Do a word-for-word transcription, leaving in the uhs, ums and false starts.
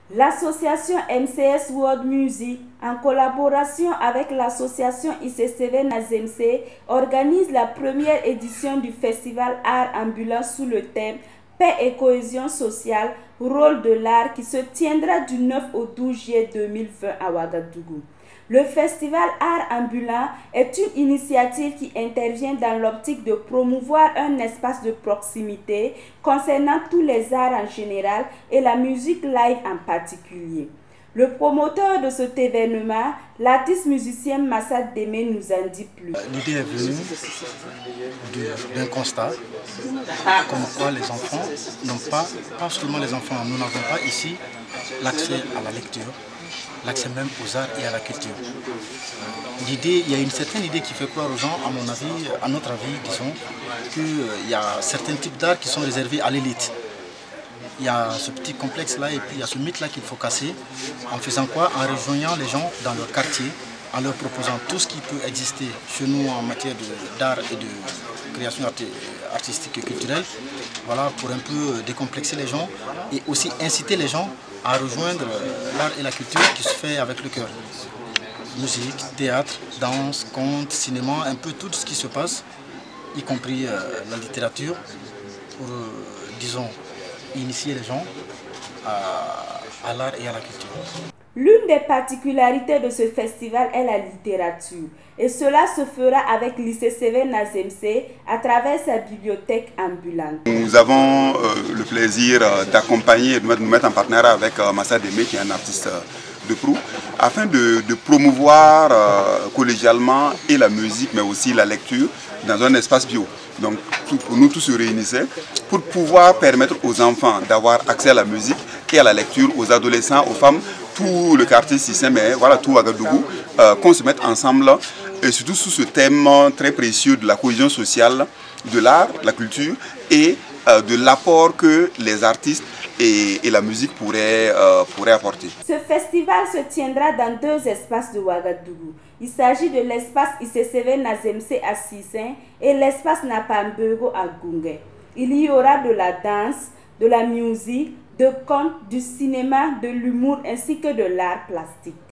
L'association M C S World Music, en collaboration avec l'association I C C V Nazemse, organise la première édition du festival Art Ambulant sous le thème Paix et cohésion sociale, rôle de l'art, qui se tiendra du neuf au douze juillet deux mille vingt à Ouagadougou. Le festival Art Ambulant est une initiative qui intervient dans l'optique de promouvoir un espace de proximité concernant tous les arts en général et la musique live en particulier. Le promoteur de cet événement, l'artiste musicien Massad Démé, nous en dit plus. L'idée est venue d'un constat comme quoi les enfants n'ont pas, pas seulement les enfants, nous n'avons pas ici l'accès à la lecture, l'accès même aux arts et à la culture. L'idée, il y a une certaine idée qui fait croire aux gens, à mon avis, à notre avis, disons, qu'il y a certains types d'arts qui sont réservés à l'élite. Il y a ce petit complexe-là et puis il y a ce mythe-là qu'il faut casser. En faisant quoi? En rejoignant les gens dans leur quartier, en leur proposant tout ce qui peut exister chez nous en matière d'art et de création artistique et culturelle. Voilà, pour un peu décomplexer les gens et aussi inciter les gens à rejoindre l'art et la culture qui se fait avec le cœur. Musique, théâtre, danse, conte, cinéma, un peu tout ce qui se passe, y compris euh, la littérature, pour, euh, disons, initier les gens à, à l'art et à la culture. L'une des particularités de ce festival est la littérature, et cela se fera avec l'I C C V Nazemse à travers sa bibliothèque ambulante. Nous avons euh, le plaisir euh, d'accompagner et de nous mettre en partenariat avec euh, Massad Démé, qui est un artiste euh, de proue, afin de, de promouvoir euh, collégialement et la musique, mais aussi la lecture dans un espace bio. Donc tout, pour nous tous se réunissaient pour pouvoir permettre aux enfants d'avoir accès à la musique et à la lecture, aux adolescents, aux femmes, tout le quartier Sissé, mais voilà, tout Ouagadougou, euh, qu'on se mette ensemble, et surtout sous ce thème très précieux de la cohésion sociale, de l'art, de la culture et euh, de l'apport que les artistes et, et la musique pourraient, euh, pourraient apporter. Ce festival se tiendra dans deux espaces de Ouagadougou. Il s'agit de l'espace I C C V Nazemse à Sissé et l'espace Napambego à Goungé. Il y aura de la danse, de la musique, de contes, du cinéma, de l'humour ainsi que de l'art plastique.